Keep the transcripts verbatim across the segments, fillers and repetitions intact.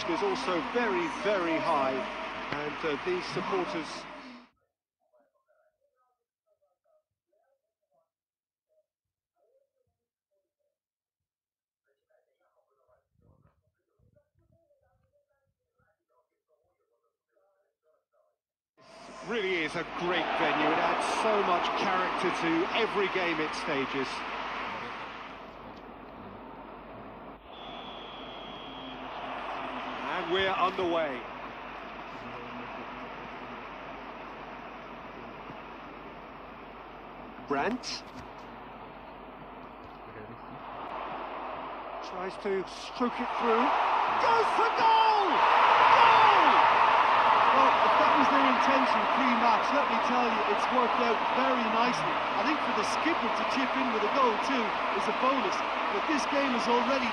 risk is also very, very high, and uh, these supporters... really is a great venue. It adds so much character to every game it stages. And we're underway. Brandt tries to stroke it through. Goes for goal! Goal! Well, if that was their intention pre-match, let me tell you, it's worked out very nicely. I think for the skipper to chip in with a goal too is a bonus, but this game is already...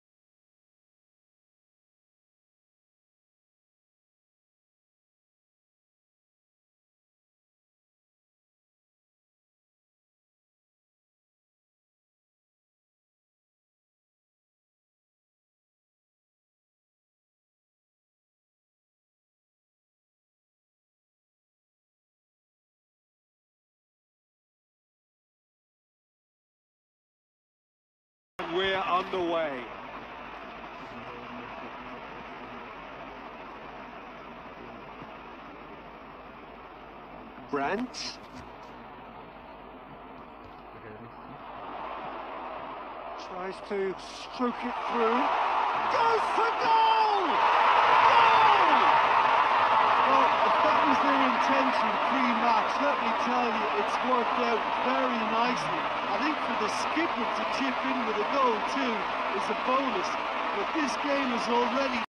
We're underway. Brandt tries to stroke it through. Goes for goal! Goal! Well, if that was their intention pre-match, let me tell you, it's worked out very nicely. I think for the skipper to chip in with a goal too is a bonus, but this game is already